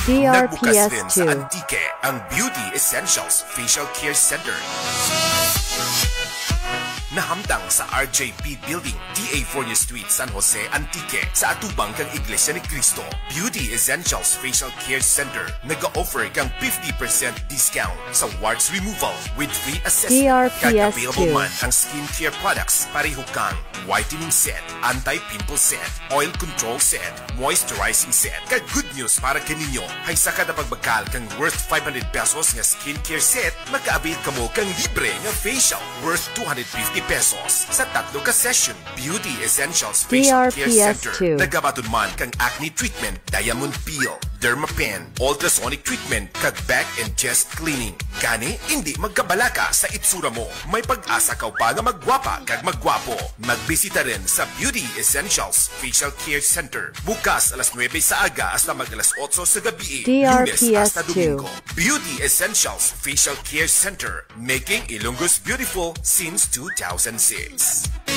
Nagbukas din sa DRPS Antique ang Beauty Essentials Facial Care Center. Nahamtang sa RJP Building, DA 4 Street, San Jose, Antique, sa atubang kang Iglesia ni Cristo. Beauty Essentials Facial Care Center nag-offer kang 50% discount sa warts removal with free assessment. Kag-available man ang skincare products, pareho kang whitening set, anti-pimple set, oil control set, moisturizing set. Kag good news para kaninyo, hay sa kada pagbakal kang worth 500 pesos nga skincare set, maka-avail ka mo kang libre nga facial worth 250 pesos sa tatlo ka session. Beauty Essentials Facial Care Center. Nagabaton man kang acne treatment, diamond peel, dermapen, ultrasonic treatment, kag back and chest cleaning. Gani, hindi magkabalaka sa itsura mo. May pag-asa ka pa nga magwapa kag magwapo. Magbisita rin sa Beauty Essentials Facial Care Center. Bukas alas 9 sa aga hasta mag alas 8 sa gabi. Lunes hasta Domingo. Beauty Essentials Facial Care Center. Making Ilonggo's beautiful since 2006.